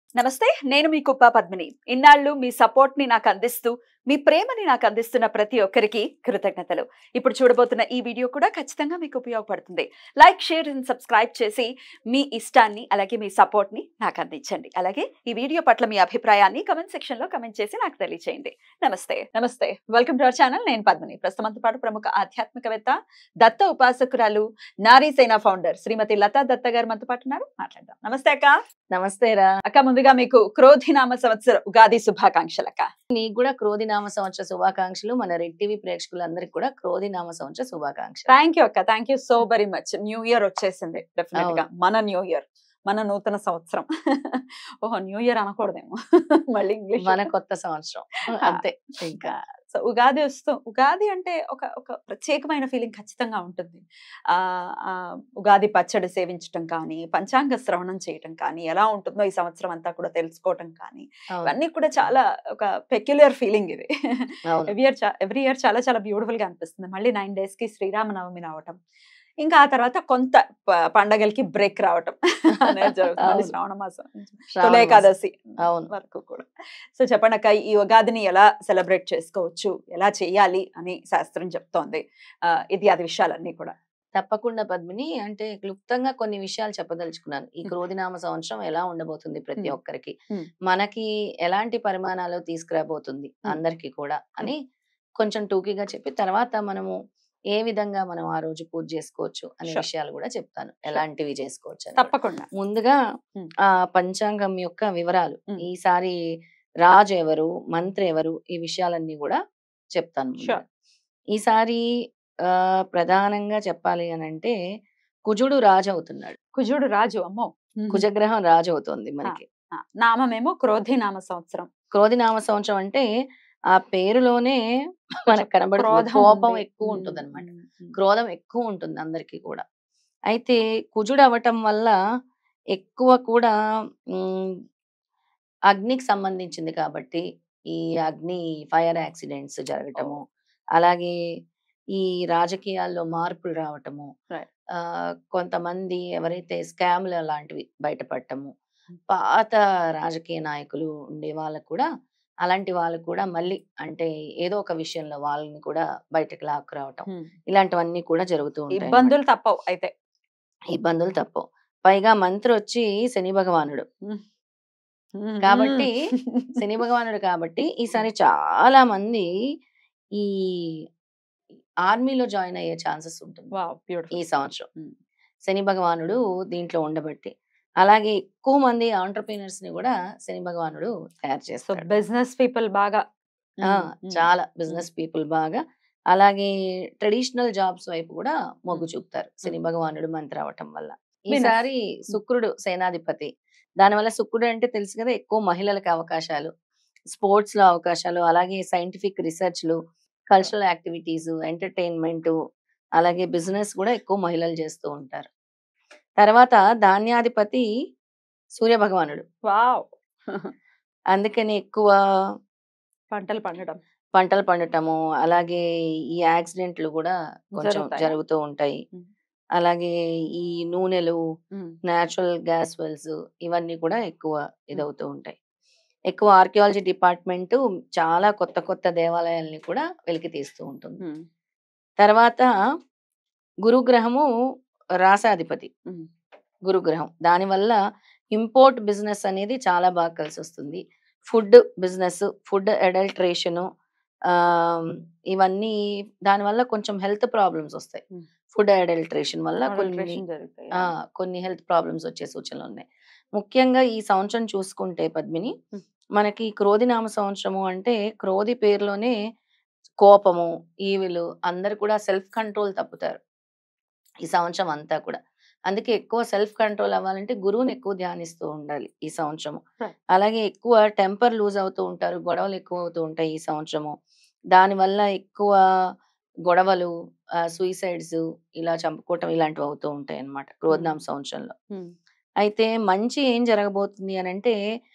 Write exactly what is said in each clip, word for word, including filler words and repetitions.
నమస్తే. నేను మీ కుప్ప పద్మిని. ఇన్నాళ్ళు మీ సపోర్ట్‌ని నాకందిస్తూ, మీ ప్రేమని నాకందిస్తున్న ప్రతి ఒక్కరికి కృతజ్ఞతలు. ఇప్పుడు చూడబోతున్న ఈ వీడియో కూడా ఖచ్చితంగా మీకు ఉపయోగపడుతుంది. లైక్, షేర్ అండ్ సబ్స్క్రైబ్ చేసి మీ ఇష్టాన్ని అలాగే మీ సపోర్ట్‌ని నాకందించండి. అలాగే ఈ వీడియో పట్ల మీ అభిప్రాయాన్ని కామెంట్ సెక్షన్‌లో కామెంట్ చేసి నాకు తెలియజేయండి. నమస్తే. నమస్తే. Welcome to our channel. నేను పద్మిని. ప్రస్తుతం మనతో పాటు ప్రముఖ ఆధ్యాత్మికవేత్త, దత్త ఉపాసకురాలు, నారీ సేన ఫౌండర్ శ్రీమతి లతా దత్త గారు మనతో పాటు ఉన్నారు. మాట్లాడదాం. నమస్తే అక్క. నమస్తే రా. అక్క, ముందుగా మీకు క్రోధినామ సంవత్సర ఉగాది శుభాకాంక్షలు అక్క. నీకు కూడా క్రోధినామ సంవత్సర శుభాకాంక్షలు. మన రెడ్ టీవీ ప్రేక్షకులందరికీ కూడా క్రోధినామ సంవత్సర శుభాకాంక్షలు. థ్యాంక్ యూ అక్క. Thank you so very much. New year వచ్చేసింది డెఫినెట్ గా. మన న్యూ ఇయర్, మన నూతన సంవత్సరం. ఓహో, న్యూ ఇయర్ అనకూడదేమో, మళ్ళీ ఇంగ్లీష్. మన కొత్త సంవత్సరం అంతే. ఇంకా సో ఉగాది వస్తూ, ఉగాది అంటే ఒక ఒక ప్రత్యేకమైన ఫీలింగ్ ఖచ్చితంగా ఉంటుంది. ఆ ఆ ఉగాది పచ్చడి సేవించటం కానీ, పంచాంగ శ్రవణం చేయటం కానీ, ఎలా ఉంటుందో ఈ సంవత్సరం అంతా కూడా తెలుసుకోవటం కానీ, ఇవన్నీ కూడా చాలా ఒక పెక్యులర్ ఫీలింగ్ ఇది. ఎవ్రీ ఇయర్ ఎవ్రీ ఇయర్ చాలా చాలా బ్యూటిఫుల్ గా అనిపిస్తుంది. మళ్ళీ నైన్ డేస్ కి శ్రీరామనవమి రావటం, ఇంకా ఆ తర్వాత కొంత పండగలకి బ్రేక్ రావటం అనేది జరుగుతుంది. శ్రావణ మాసం, తొలి ఏకాదశి వరకు కూడా. సో చెప్పండి అక్క, ఈ ఉగాదిని ఎలా సెలబ్రేట్ చేసుకోవచ్చు, ఎలా చేయాలి అని శాస్త్రం చెప్తోంది, ఇది అది విషయాలన్నీ కూడా. తప్పకుండా పద్మిని. అంటే క్లుప్తంగా కొన్ని విషయాలు చెప్పదలుచుకున్నాను. ఈ క్రోధినామ సంవత్సరం ఎలా ఉండబోతుంది ప్రతి ఒక్కరికి, మనకి ఎలాంటి పరిమాణాలు తీసుకురాబోతుంది అందరికి కూడా అని కొంచెం టూకీగా చెప్పి, తర్వాత మనము ఏ విధంగా మనం ఆ రోజు పూజ చేసుకోవచ్చు అనే విషయాలు కూడా చెప్తాను, ఎలాంటివి చేసుకోవచ్చు. తప్పకుండా. ముందుగా ఆ పంచాంగం యొక్క వివరాలు, ఈసారి రాజు ఎవరు, మంత్రి ఎవరు, ఈ విషయాలన్నీ కూడా చెప్తాను. ఈసారి ఆ ప్రధానంగా చెప్పాలి అని అంటే కుజుడు రాజు అవుతున్నాడు. కుజుడు రాజు, అమ్మో. కుజగ్రహం రాజు అవుతుంది మనకి. నామమేమో క్రోధినామ సంవత్సరం. క్రోధినామ సంవత్సరం అంటే ఆ పేరులోనే మనకు కనబడుతుంది, కోపం ఎక్కువ ఉంటుంది అనమాట, క్రోధం ఎక్కువ ఉంటుంది అందరికీ కూడా. అయితే కుజుడు అవటం వల్ల ఎక్కువ కూడా ఉమ్ అగ్నికి సంబంధించింది కాబట్టి ఈ అగ్ని ఫైర్ యాక్సిడెంట్స్ జరగటము, అలాగే ఈ రాజకీయాల్లో మార్పులు రావటము, ఆ కొంతమంది ఎవరైతే స్కామ్లు లాంటివి బయటపడటము, పాత రాజకీయ నాయకులు ఉండే వాళ్ళకు కూడా, అలాంటి వాళ్ళకు కూడా మళ్ళీ అంటే ఏదో ఒక విషయంలో వాళ్ళని కూడా బయటకు లాక్కు రావటం, ఇలాంటివన్నీ కూడా జరుగుతూ ఉంటాయి. ఇబ్బందులు తప్పవు. అయితే ఇబ్బందులు తప్పవు. పైగా మంత్రి వచ్చి శని భగవానుడు కాబట్టి, శని భగవానుడు కాబట్టి ఈసారి చాలా మంది ఈ ఆర్మీలో జాయిన్ అయ్యే ఛాన్సెస్ ఉంటుంది ఈ సంవత్సరం, శని భగవానుడు దీంట్లో ఉండబట్టి. అలాగే ఎక్కువ మంది ఆంటర్‌ప్రెన్యూర్స్ ని కూడా శని భగవానుడు తయారు చేస్తాడు. బిజినెస్ పీపుల్ బాగా, చాలా బిజినెస్ పీపుల్ బాగా, అలాగే ట్రెడిషనల్ జాబ్స్ వైపు కూడా మొగ్గు చూపుతారు శని భగవానుడు మంత్రి అవటం వల్ల. ఈసారి శుక్రుడు సేనాధిపతి, దానివల్ల శుక్రుడు అంటే తెలుసు కదా, ఎక్కువ మహిళలకు అవకాశాలు, స్పోర్ట్స్ లో అవకాశాలు, అలాగే సైంటిఫిక్ రీసెర్చ్లు, కల్చరల్ యాక్టివిటీస్, ఎంటర్టైన్మెంట్, అలాగే బిజినెస్ కూడా ఎక్కువ మహిళలు చేస్తూ ఉంటారు. తర్వాత ధాన్యాధిపతి సూర్య భగవానుడు. వావ్. అందుకని ఎక్కువ పంటలు పండడం పంటలు పండటము, అలాగే ఈ యాక్సిడెంట్లు కూడా కొంచెం జరుగుతూ ఉంటాయి. అలాగే ఈ నూనెలు, న్యాచురల్ గ్యాస్ వెల్స్, ఇవన్నీ కూడా ఎక్కువ ఇదవుతూ ఉంటాయి. ఎక్కువ ఆర్కియాలజీ డిపార్ట్మెంట్ చాలా కొత్త కొత్త దేవాలయాల్ని కూడా వెలికి తీస్తూ ఉంటుంది. తర్వాత గురుగ్రహము రాసాధిపతి, గురుగ్రహం, దానివల్ల ఇంపోర్ట్ బిజినెస్ అనేది చాలా బాగా కలిసి వస్తుంది. ఫుడ్ బిజినెస్, ఫుడ్ అడల్ట్రేషన్, ఆ ఇవన్నీ దానివల్ల కొంచెం హెల్త్ ప్రాబ్లమ్స్ వస్తాయి. ఫుడ్ అడల్ట్రేషన్ వల్ల కొన్ని కొన్ని హెల్త్ ప్రాబ్లమ్స్ వచ్చే సూచనలు ఉన్నాయి. ముఖ్యంగా ఈ సంవత్సరం చూసుకుంటే పద్మిని, మనకి క్రోధినామ సంవత్సరము అంటే క్రోధి పేరులోనే కోపము, ఈవిలు, అందరు కూడా సెల్ఫ్ కంట్రోల్ తప్పుతారు ఈ సంవత్సరం అంతా కూడా. అందుకే ఎక్కువ సెల్ఫ్ కంట్రోల్ అవ్వాలంటే గురువుని ఎక్కువ ధ్యానిస్తూ ఉండాలి ఈ సంవత్సరము. అలాగే ఎక్కువ టెంపర్ లూజ్ అవుతూ ఉంటారు, గొడవలు ఎక్కువ అవుతూ ఉంటాయి ఈ సంవత్సరము. దానివల్ల ఎక్కువ గొడవలు, సూసైడ్స్, ఇలా చంపుకోవటం ఇలాంటివి అవుతూ ఉంటాయి అన్నమాట క్రోధినామ సంవత్సరంలో. అయితే మంచి ఏం జరగబోతుంది అని అంటే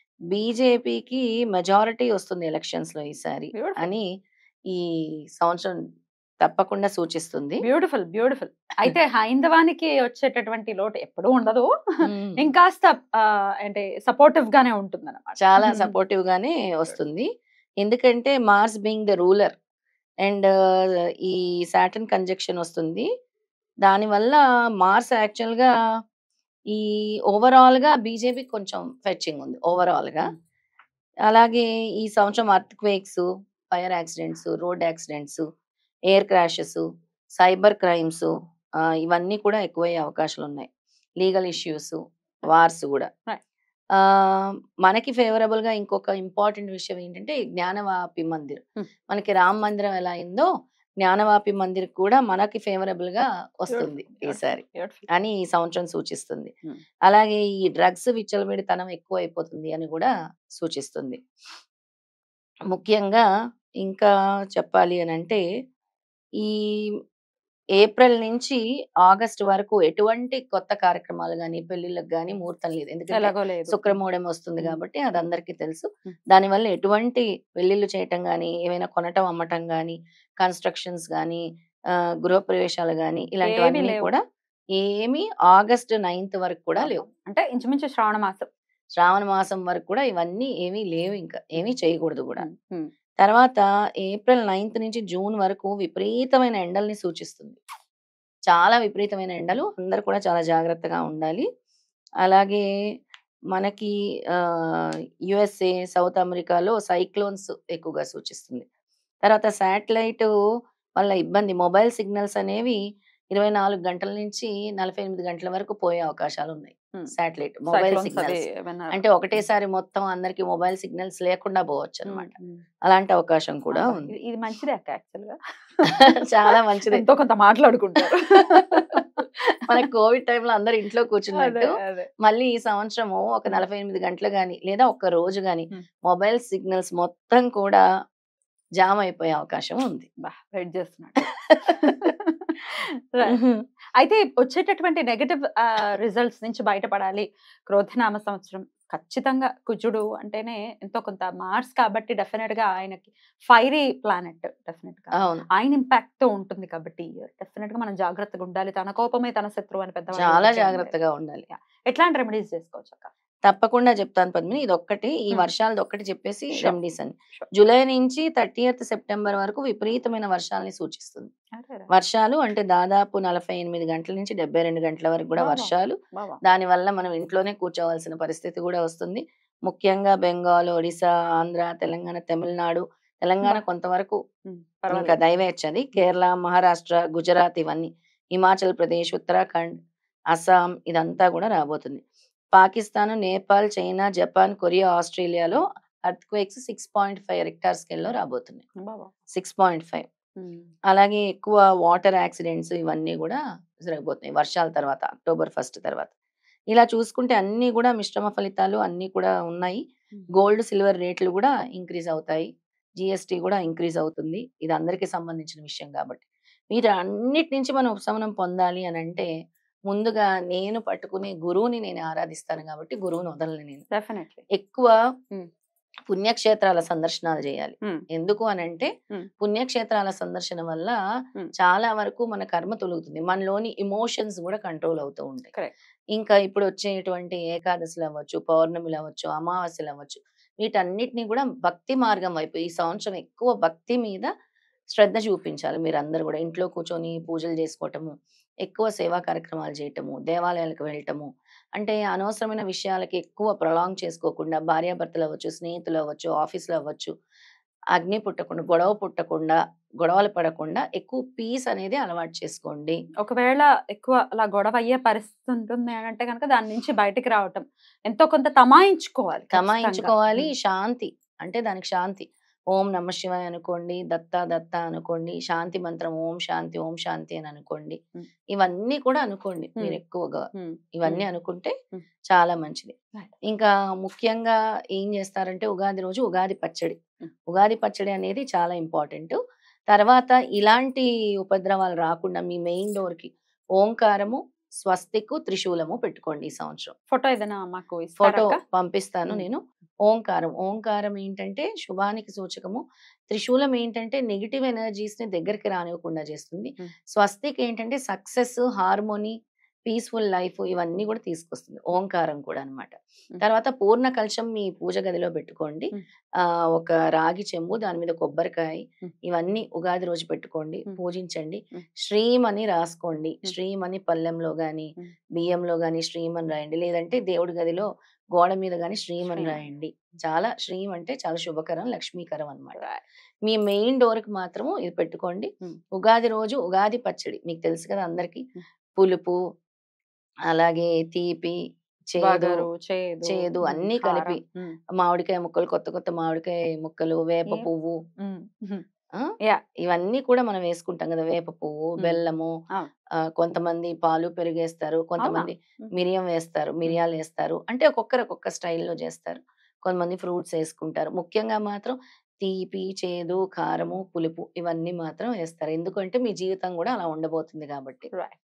బీజేపీకి మెజారిటీ వస్తుంది ఎలక్షన్స్ లో ఈసారి అని ఈ సంవత్సరం తప్పకుండా సూచిస్తుంది. Beautiful beautiful. అయితే హైందవానికి వచ్చేటటువంటి లోటు ఎప్పుడూ ఉండదు. హ్మ్. ఇంకాస్త ఆహ్, అంటే సపోర్టివ్ గానే ఉంటుందన్నమాట. చాలా సపోర్టివ్ గానే వస్తుంది. ఎందుకంటే Mars being the ruler and ఈ సాటర్న్ కంజంక్షన్ వస్తుంది. దానివల్ల మార్స్ యాక్చువల్‌గా ఈ ఓవరాల్‌గా బీజేపీకి కొంచెం ఫెచ్చింగ్ ఉంది ఓవరాల్‌గా. హ్మ్. అలాగే ఈ సంవత్సరం earthquakes, fire accidents, road accidents, air crashes, cyber crimes ah, ఇవన్నీ కూడా ఎక్కువయ్యే అవకాశాలున్నాయి. లీగల్ ఇష్యూస్, వార్స్ గూడా. రైట్. ఆహ్, మనకి ఫేవరబుల్‌గా ఇంకొక ఇంపార్టెంట్ విషయం ఏంటంటే జ్ఞానవాపి మందిర్. హ్మ్. మనకి రామ మందిరం ఎలా అయిందో జ్ఞానవాపి మందిర్ కూడా మనకి ఫేవరబుల్‌గా వస్తుంది బ్యూటిఫుల్ ఈసారి బ్యూటిఫుల్ బ్యూటిఫుల్. అని ఈ సంవత్సరం సూచిస్తుంది. హ్మ్. అలాగే ఈ డ్రగ్స్ విచ్చలవిడితనం ఎక్కువైపోతుంది అని కూడా సూచిస్తుంది. ముఖ్యంగా ఇంకా చెప్పాలి అనంటే ఈ ఏప్రిల్ నుంచి ఆగస్ట్ వరకు ఎటువంటి కొత్త కార్యక్రమాలు గాని, పెళ్ళిళ్ళకి గాని ముహూర్తం లేదు. ఎందుకంటే ఎలాగో లేదు. హ్మ్. శుక్రమూఢం వస్తుంది హ్మ్. కాబట్టి అది హ్మ్. అందరికీ తెలుసు. హ్మ్. దానివల్ల ఎటువంటి పెళ్ళిళ్ళు చేయటం గాని, ఏవైనా కొనటం, అమ్మటం గాని, కన్‌స్ట్రక్షన్స్ గాని, ఆహ్, గృహప్రవేశాలు గాని ఏవి ఇలాంటివన్నీ లేవు. కూడా ఏమి ఆగస్ట్ తొమ్మిది వరకు కూడా లేవు. అంటే ఇంచుమించు శ్రావణ మాసం. శ్రావణ మాసం వరకు కూడా ఇవన్నీ ఏమీ లేవు ఇంకా. ఏమీ చేయకూడదు గూడా. హ్మ్. హ్మ్. తర్వాత ఏప్రిల్ తొమ్మిది నుంచి జూన్ వరకు విపరీతమైన ఎండల్ని సూచిస్తుంది. చాలా విపరీతమైన ఎండలు. అందరూ కూడా చాలా జాగ్రత్తగా ఉండాలి. అలాగే మనకి ఆహ్, యూఎస్ఏ, సౌత్ అమెరికాలో సైక్లోన్స్ ఎక్కువగా సూచిస్తుంది. తర్వాత శాటిలైటు వల్ల ఇబ్బంది. మొబైల్ సిగ్నల్స్ అనేవి ఇరవై నాలుగు గంటల నుంచి నలభై ఎనిమిది గంటల వరకు పోయే అవకాశాలున్నాయి. హ్మ్. శాటిలైట్ మొబైల్ సైక్లోన్స్ అవి సిగ్నల్స్. విన్నారు. అంటే హ్మ్. ఒకటేసారి మొత్తం అందరికి మొబైల్ సిగ్నల్స్ లేకుండా హ్మ్. పోవచ్చనమాట. హ్మ్. అలాంటి అవకాశం కూడా అబ్బా! ఉంది. ఇది ఇది మంచిదే అక్క యాక్చువల్‌గా. చాలా మంచిదే. ఎంతో కొంత మాట్లాడుకుంటారు. మనకి కోవిడ్ టైమ్‌లో అందరూ ఇంట్లో అదే. కూర్చున్నట్టు, అదే. మళ్ళీ ఈ సంవత్సరము ఒక హ్మ్. నలభై ఎనిమిది గంటలు గాని, లేదా ఒక్క రోజు గాని హ్మ్. మొబైల్ సిగ్నల్స్ మొత్తం కూడా జామ్ అయిపోయే అవకాశం ఉంది. అబ్బా! వెయిట్ చేస్తున్నాను. రైట్. హుహు. అయితే వచ్చేటటువంటి నెగెటివ్ ఆహ్, రిజల్ట్స్ నుంచి బయటపడాలి. క్రోధినామ సంవత్సరం ఖచ్చితంగా కుజుడు అంటేనే ఎంతో కొంత మార్స్ కాబట్టి డెఫినిట్‌గా ఆయనకి ఫైరీ ప్లానెట్ డెఫినిట్‌గా. అవును. ఆయన ఇంపాక్ట్‌తో ఉంటుంది కాబట్టి డెఫినిట్‌గా మనం జాగ్రత్తగా ఉండాలి. తన కోపమే తన శత్రువు అని పెద్దవాళ్ళు చాలా చెప్తే ఉండేది. జాగ్రత్తగా ఉండాలి. యాహ్! ఎట్లాంటి రెమెడీస్ చేసుకోవచ్చక్క? తప్పకుండా చెప్తాను పద్మిని. ఇదొక్కటి ఈ హ్మ్. వర్షాలదొక్కటి చెప్పేసి షూర్. రెమెడీస్ అని. షూర్. జులై నుంచి ముప్పైవ సెప్టెంబర్ వరకు విపరీతమైన వర్షాల్ని సూచిస్తుంది. అరెరే! వర్షాలు అంటే దాదాపు నలభై ఎనిమిది గంటల నుంచి డెబ్బై రెండు గంటల వరకు కూడా వావ్! వావ్! వర్షాలు. వావ్! వావ్! దానివల్ల మనం ఇంట్లోనే కూర్చోవాల్సిన పరిస్థితి గూడా వస్తుంది. ముఖ్యంగా బెంగాల్, ఒడిశా, ఆంధ్ర, తెలంగాణ, తమిళనాడు, తెలంగాణ అబ్బా! కొంతవరకు హ్మ్. ఇంకా పర్వాలేదు. దైవేచ్ఛది. హ్మ్. కేరళ, మహారాష్ట్ర, గుజరాత్ ఇవన్నీ. హిమాచల్ ప్రదేశ్, ఉత్తరాఖండ్, అస్సాం ఇదంతా గూడా రాబోతుంది. Pakistan, Nepal, China, Japan, Korea, ఆస్ట్రేలియాలో ఎర్త్‌క్వేక్స్ ఆరు పాయింట్ ఐదు రిక్టార్ స్కేల్‌లో రాబోతున్నాయి. అబ్బా! వావ్! ఆరు పాయింట్ ఐదు. హ్మ్. అలాగే ఎక్కువ వాటర్ యాక్సిడెంట్స్ ఇవన్నీ గూడా జరగబోతున్నాయి. వర్షాల తర్వాత అక్టోబర్ ఒకటి తర్వాత. ఇలా చూసుకుంటే అన్నీ గూడా మిశ్రమ ఫలితాలు అన్నీ కూడా ఉన్నాయి. హ్మ్. గోల్డ్, సిల్వర్ రేట్లు గూడా ఇంక్రీజ్ అవుతాయి. జీఎస్టీ గూడా ఇంక్రీజ్ అవుతుంది. ఇది అందరికి సంబంధించిన విషయం గాబట్టి. వీటన్నిటి నుంచి మనం ఉపశమనం పొందాలి అనంటే ముందుగా నేను పట్టుకునే గురువుని నేను ఆరాధిస్తాను గాబట్టి గురువుని వదలను నేను. డెఫినైట్‌లీ. ఎక్కువ హ్మ్. పుణ్యక్షేత్రాల సందర్శనాలు జేయాలి. హ్మ్. ఎందుకు అనంటే హ్మ్. పుణ్యక్షేత్రాల సందర్శన వల్ల హ్మ్. చాలా వరకు మన కర్మ తొలుగుతుంది. మనలోని ఎమోషన్స్ గూడా కంట్రోల్ అవుతూ ఉంటాయి. కరెక్ట్. ఇంకా ఇప్పుడొచ్చేటువంటి ఏకాదశులవ్వచ్చు, పౌర్ణమిలవ్వచ్చు, అమావాస్యలవ్వచ్చు వీటన్నిటిని గూడా భక్తి మార్గం వైపు ఈ సంవత్సరం ఎక్కువ భక్తి మీద శ్రద్ధ చూపించాలి మీరందరూ గూడా. ఇంట్లో కూర్చొని పూజలు జేసుకోవటము, ఎక్కువ సేవా కార్యక్రమాలు జేయటము, దేవాలయాలకు వెళ్ళటము. అంటే అనవసరమైన విషయాలకి ఎక్కువ ప్రొలాంగ్ చేసుకోకుండా భార్యాభర్తలవ్వచ్చు, స్నేహితులవ్వచ్చు, ఆఫీస్‌లో అవ్వచ్చు, అగ్ని పుట్టకుండా, గొడవ పుట్టకుండా, గొడవలు పడకుండా ఎక్కువ పీస్ అనేది అలవాటు చేసుకోండి. ఒకవేళ ఎక్కువ అలా గొడవ అయ్యే పరిస్థితి ఉంటుంది అనంటే గనక దాని నుంచి బయటికి రావటం. ఎంతో కొంత తమాయించుకోవాలి ఖచ్చితంగా. తమాయించుకోవాలి. హ్మ్. శాంతి. అంటే దానికి శాంతి. ఓం నమ శివాయ అనుకోండి. దత్తా దత్తా అనుకోండి. శాంతి మంత్రం ఓం శాంతి, ఓం శాంతి అని అనుకోండి. హ్మ్. ఇవన్నీ కూడా అనుకోండి హ్మ్. మీరెక్కువగా. హ్మ్. ఇవన్నీ హ్మ్. అనుకుంటే హ్మ్. చాలా మంచిది. రైట్. ఇంకా ముఖ్యంగా ఏం చేస్తారంటే ఉగాది రోజు ఉగాది పచ్చడి. హ్మ్. ఉగాది పచ్చడి అనేది చాలా ఇంపార్టెంటు. తర్వాత ఇలాంటి ఉపద్రవాలు రాకుండా మీ మెయిన్ డోర్‌కి ఓంకారము, స్వస్తికు, త్రిశూలము పెట్టుకోండి ఈ సంవత్సరం. ఫోటో ఏదైనా మాకు ఇస్తారా ఫోటో అక్క? పంపిస్తాను హ్మ్. నేను. ఓంకారం. ఓంకారం ఏంటంటే శుభానికి సూచకము. త్రిశూలం ఏంటంటే నెగెటివ్ ఎనర్జీస్‌ని దగ్గరికి రానివ్వకుండా చేస్తుంది. హ్మ్. స్వస్తిక్ ఏంటంటే సక్సెస్, హార్మోనీ, పీస్‌ఫుల్ లైఫ్ ఇవన్నీ కూడా తీసుకొస్తుంది. ఓంకారం కూడా అన్నమాట. హ్మ్. తర్వాత పూర్ణ కలశం మీ పూజ గదిలో పెట్టుకోండి. హ్మ్. ఆహ్, ఒక రాగి చెంబు దాని మీద కొబ్బరికాయ హ్మ్. ఇవన్నీ ఉగాది రోజు పెట్టుకోండి. హ్మ్. పూజించండి. హ్మ్. శ్రీం అని రాసుకోండి. హ్మ్. శ్రీం అని పళ్ళెంలో గాని, హ్మ్. బియ్యంలో గాని శ్రీం అని రాయండి. లేదంటే దేవుడి గదిలో గోడ మీద గాని శ్రీం అని శ్రీం. రాయండి. చాలా శ్రీం అంటే చాలా శుభకరం, లక్ష్మీకరం అన్నమాట. రైట్. మీ మెయిన్ డోర్‌కి మాత్రము ఇది పెట్టుకోండి. హ్మ్. ఉగాది రోజు ఉగాది పచ్చడి మీకు తెలుసు కదా అందరికి. హ్మ్. పులుపు, అలాగే తీపి, చేదు, వగరు, చేదు, చేదు హ్మ్. అన్నీ కలిపి కారం. హ్మ్. మామిడికాయ ముక్కలు, కొత్త కొత్త మామిడికాయ ముక్కలు, వేప ఏం పువ్వు, హ్మ్. హ్మ్. ఆ! యాహ్! ఇవన్నీ కూడా మనం వేసుకుంటాం కదా! వేప పువ్వు, హ్మ్. బెల్లము, అవును. ఆహ్, కొంతమంది పాలు, పెరుగేస్తారు. అవునా? కొంతమంది హ్మ్. మిరియం వేస్తారు. హ్మ్. మిరియాలేస్తారు. అంటే ఒక్కొక్కరు ఒక్కొక్క స్టైల్‌లో చేస్తారు. కొంతమంది ఫ్రూట్స్ ఏసుకుంటారు. ముఖ్యంగా మాత్రం తీపి, చేదు, కారము, పులుపు ఇవన్నీ మాత్రం ఏస్తారు. ఎందుకంటే మీ జీవితం గూడా అలా ఉండబోతుంది గాబట్టి. రైట్.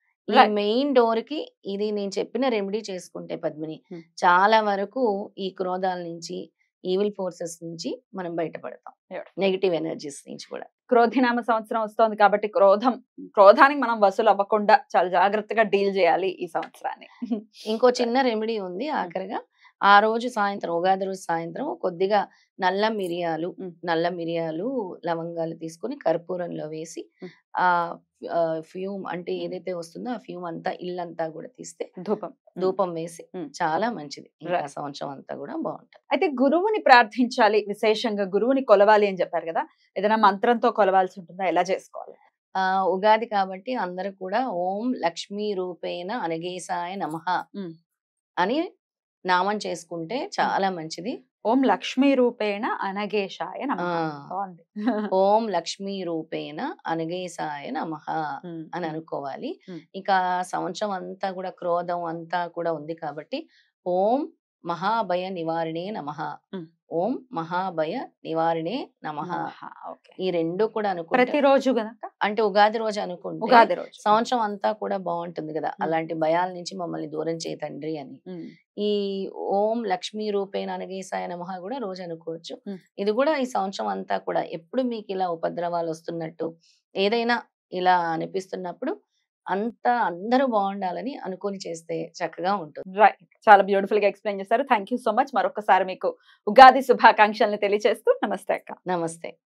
ఈ రైట్. మెయిన్ డోర్‌కి ఇది నేను చెప్పిన రెమెడీ చేసుకుంటే పద్మిని, హ్మ్. చాలా వరకు ఈ క్రోధాల నుంచి, ఈవిల్ ఫోర్సెస్ నుంచి మనం బయటపడతాం. బ్యూటిఫుల్. నెగెటివ్ ఎనర్జీస్ నుంచి కూడా. క్రోధినామ సంవత్సరం వస్తోంది కాబట్టి క్రోధం క్రోధానికి మనం వసూలు అవ్వకుండా చాలా జాగ్రత్తగా డీల్ చేయాలి ఈ సంవత్సరాన్ని. ఇంకో రైట్. చిన్న రెమెడీ ఉంది హ్మ్. ఆఖరిగా. ఆ రోజు సాయంత్రం ఉగాది రోజు సాయంత్రం కొద్దిగా నల్ల మిరియాలు, హ్మ్. నల్ల మిరియాలు, లవంగాలు తీసుకొని కర్పూరంలో వేసి హ్మ్. ఆహ్, ఆహ్, ఫ్యూమ్ అంటే హ్మ్. ఏదైతే వస్తుందో ఆ ఫ్యూమ్ అంతా ఇల్లంతా గూడా తీస్తే ధూపం. హ్మ్. ధూపం వేసి హ్మ్. చాలా మంచిది. ఇంకా రైట్. సంవత్సరం అంతా గూడా బావుంటది. అయితే గురువుని ప్రార్థించాలి. విశేషంగా గురువుని కొలవాలి అని చెప్పారు గదా! ఏదైనా మంత్రంతో కొలవాల్సి ఉంటుందా? ఎలా చేసుకోవాలి? ఆహ్, ఉగాది కాబట్టి అందరూ కూడా ఓం లక్ష్మీ రూపేణ అనగేశాయ నమః హ్మ్. అని నామం చేసుకుంటే హ్మ్. చాలా మంచిది. ఓం లక్ష్మీ రూపేణ అనగేశాయ నమః. ఆ! బావుంది. ఓం లక్ష్మీ రూపేణ అనగేశాయ నమః హ్మ్. అని హ్మ్. అనుకోవాలి. హ్మ్. ఇక సంవత్సరం అంతా కూడా క్రోధం అంతా కూడా ఉంది కాబట్టి ఓం మహాభయ నివారిణే నమః. హ్మ్. ఓం మహాభయ నివారిణే నమః. నమః. ఓకే. ఈ రెండు కూడా అనుకుంటే ప్రతిరోజు గనక అంటే ఉగాది రోజు అనుకుంటే ఉగాది రోజు. సంవత్సరం అంతా కూడా బావుంటుంది గదా! హ్మ్. అలాంటి భయాల నుంచి మమ్మల్ని దూరం చేయి తండ్రి అని. హ్మ్. ఈ ఓం లక్ష్మీ రూపేణ అనగేశాయ నమః గూడా రోజు అనుకోవచ్చు. హ్మ్. ఇది గూడా ఈ సంవత్సరం అంతా కూడా ఎప్పుడు మీకిలా ఉపద్రవాలొస్తున్నట్టు, ఏదైనా ఇలా అనిపిస్తున్నప్పుడు అంతా అందరూ బావుండాలని అనుకోని చేస్తే చక్కగా ఉంటుంది. రైట్. చాలా బ్యూటిఫుల్‌గా ఎక్స్‌ప్లెయిన్ చేశారు. Thank you so much. మరొక్కసారి మీకు ఉగాది శుభాకాంక్షల్ని తెలియచేస్తూ నమస్తే అక్క. నమస్తే.